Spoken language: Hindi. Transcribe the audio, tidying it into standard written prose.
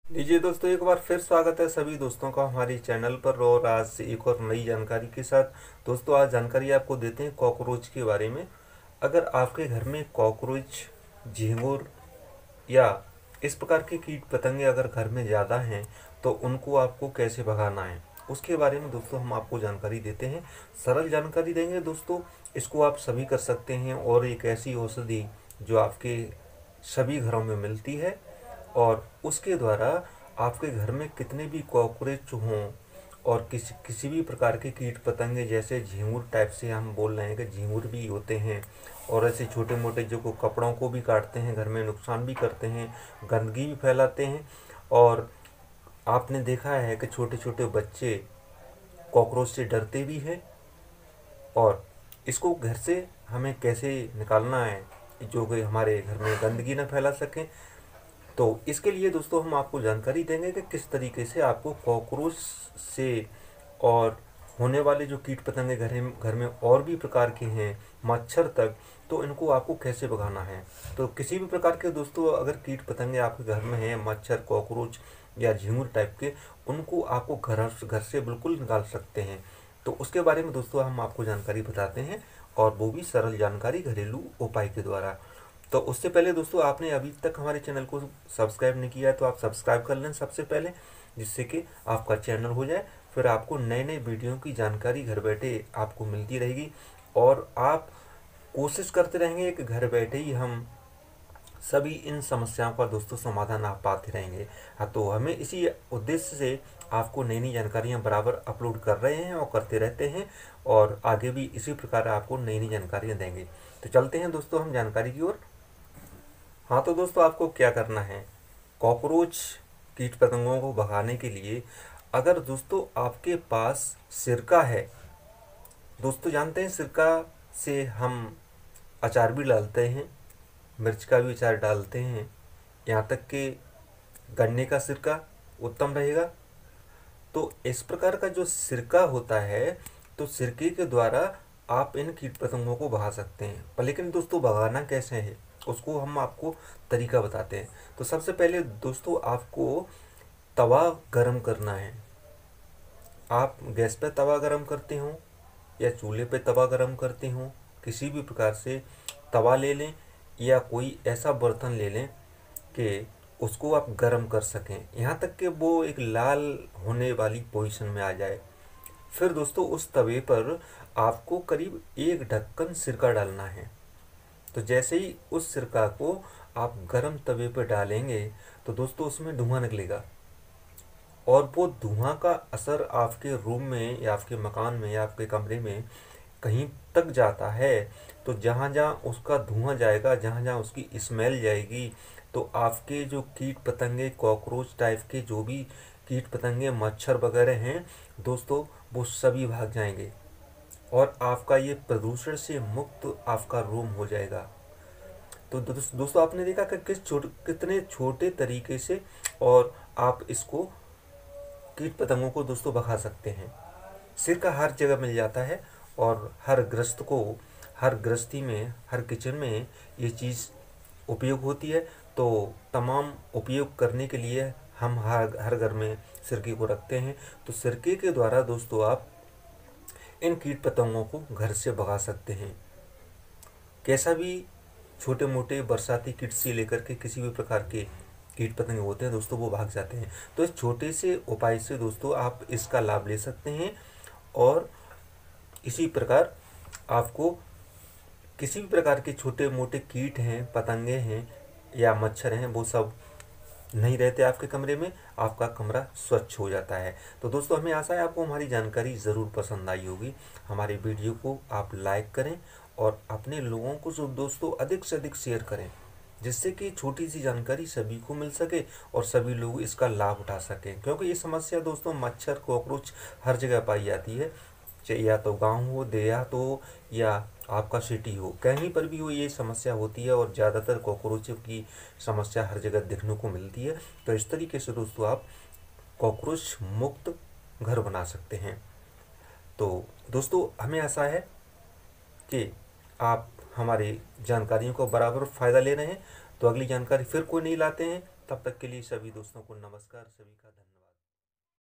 लीजिए दोस्तों, एक बार फिर स्वागत है सभी दोस्तों का हमारे चैनल पर। और आज से एक और नई जानकारी के साथ दोस्तों, आज जानकारी आपको देते हैं कॉकरोच के बारे में। अगर आपके घर में कॉकरोच, झींगुर या इस प्रकार के कीट पतंगे अगर घर में ज़्यादा हैं तो उनको आपको कैसे भगाना है, उसके बारे में दोस्तों हम आपको जानकारी देते हैं। सरल जानकारी देंगे दोस्तों। इसको आप सभी कर सकते हैं और एक ऐसी औषधि जो आपके सभी घरों में मिलती है और उसके द्वारा आपके घर में कितने भी कॉकरोच हों और किसी भी प्रकार के कीट पतंगे, जैसे झींगुर टाइप से हम बोल रहे हैं कि झींगुर भी होते हैं और ऐसे छोटे मोटे जो को कपड़ों को भी काटते हैं, घर में नुकसान भी करते हैं, गंदगी भी फैलाते हैं। और आपने देखा है कि छोटे छोटे बच्चे कॉकरोच से डरते भी हैं। और इसको घर से हमें कैसे निकालना है जो कि हमारे घर में गंदगी न फैला सकें, तो इसके लिए दोस्तों हम आपको जानकारी देंगे कि किस तरीके से आपको कॉकरोच से और होने वाले जो कीट पतंगे घर में और भी प्रकार के हैं, मच्छर तक, तो इनको आपको कैसे भगाना है। तो किसी भी प्रकार के दोस्तों अगर कीट पतंगे आपके घर में हैं, मच्छर, कॉकरोच या झींगुर टाइप के, उनको आपको घर से बिल्कुल निकाल सकते हैं। तो उसके बारे में दोस्तों हम आपको जानकारी बताते हैं, और वो भी सरल जानकारी घरेलू उपाय के द्वारा। तो उससे पहले दोस्तों, आपने अभी तक हमारे चैनल को सब्सक्राइब नहीं किया है तो आप सब्सक्राइब कर लें सबसे पहले, जिससे कि आपका चैनल हो जाए। फिर आपको नए नए वीडियो की जानकारी घर बैठे आपको मिलती रहेगी और आप कोशिश करते रहेंगे कि घर बैठे ही हम सभी इन समस्याओं का दोस्तों समाधान आप पाते रहेंगे। हाँ, तो हमें इसी उद्देश्य से आपको नई नई जानकारियाँ बराबर अपलोड कर रहे हैं और करते रहते हैं, और आगे भी इसी प्रकार आपको नई नई जानकारियाँ देंगे। तो चलते हैं दोस्तों हम जानकारी की ओर। हाँ, तो दोस्तों आपको क्या करना है कॉकरोच कीट पतंगों को भगाने के लिए। अगर दोस्तों आपके पास सिरका है, दोस्तों जानते हैं सिरका से हम अचार भी डालते हैं, मिर्च का भी अचार डालते हैं, यहाँ तक कि गन्ने का सिरका उत्तम रहेगा। तो इस प्रकार का जो सिरका होता है, तो सिरके के द्वारा आप इन कीट पतंगों को भगा सकते हैं। पर लेकिन दोस्तों भगाना कैसे है, उसको हम आपको तरीका बताते हैं। तो सबसे पहले दोस्तों आपको तवा गरम करना है। आप गैस पे तवा गरम करते हो या चूल्हे पे तवा गरम करते हो, किसी भी प्रकार से तवा ले लें या कोई ऐसा बर्तन ले लें कि उसको आप गरम कर सकें, यहाँ तक कि वो एक लाल होने वाली पोजीशन में आ जाए। फिर दोस्तों उस तवे पर आपको करीब एक ढक्कन सिरका डालना है। तो जैसे ही उस सिरका को आप गरम तवे पर डालेंगे तो दोस्तों उसमें धुआं निकलेगा, और वो धुआं का असर आपके रूम में या आपके मकान में या आपके कमरे में कहीं तक जाता है। तो जहाँ जहाँ उसका धुआं जाएगा, जहाँ जहाँ उसकी स्मेल जाएगी, तो आपके जो कीट पतंगे, कॉकरोच टाइप के जो भी कीट पतंगे, मच्छर वगैरह हैं दोस्तों, वो सभी भाग जाएंगे और आपका ये प्रदूषण से मुक्त आपका रूम हो जाएगा। तो दोस्तों आपने देखा कि कितने छोटे तरीके से और आप इसको कीट पतंगों को दोस्तों भगा सकते हैं। सिरका हर जगह मिल जाता है और हर ग्रस्त को, हर गृहस्थी में, हर किचन में ये चीज़ उपयोग होती है। तो तमाम उपयोग करने के लिए हम हर घर में सिरके को रखते हैं। तो सिरके के द्वारा दोस्तों आप इन कीट पतंगों को घर से भगा सकते हैं। कैसा भी छोटे मोटे बरसाती कीट से लेकर के किसी भी प्रकार के कीट पतंगे होते हैं दोस्तों, वो भाग जाते हैं। तो इस छोटे से उपाय से दोस्तों आप इसका लाभ ले सकते हैं, और इसी प्रकार आपको किसी भी प्रकार के छोटे मोटे कीट हैं, पतंगे हैं या मच्छर हैं, वो सब नहीं रहते आपके कमरे में, आपका कमरा स्वच्छ हो जाता है। तो दोस्तों हमें आशा है आपको हमारी जानकारी ज़रूर पसंद आई होगी। हमारे वीडियो को आप लाइक करें और अपने लोगों को जो दोस्तों अधिक से अधिक शेयर करें, जिससे कि छोटी सी जानकारी सभी को मिल सके और सभी लोग इसका लाभ उठा सकें। क्योंकि ये समस्या दोस्तों मच्छर, कॉकरोच हर जगह पाई जाती है, चाहे या तो गांव हो, देहात हो या आपका सिटी हो, कहीं पर भी हो ये समस्या होती है, और ज़्यादातर कॉकरोचों की समस्या हर जगह देखने को मिलती है। तो इस तरीके से दोस्तों आप कॉकरोच मुक्त घर बना सकते हैं। तो दोस्तों हमें आशा है कि आप हमारी जानकारियों को बराबर फ़ायदा ले रहे हैं। तो अगली जानकारी फिर कोई नहीं लाते हैं। तब तक के लिए सभी दोस्तों को नमस्कार, सभी का धन्यवाद।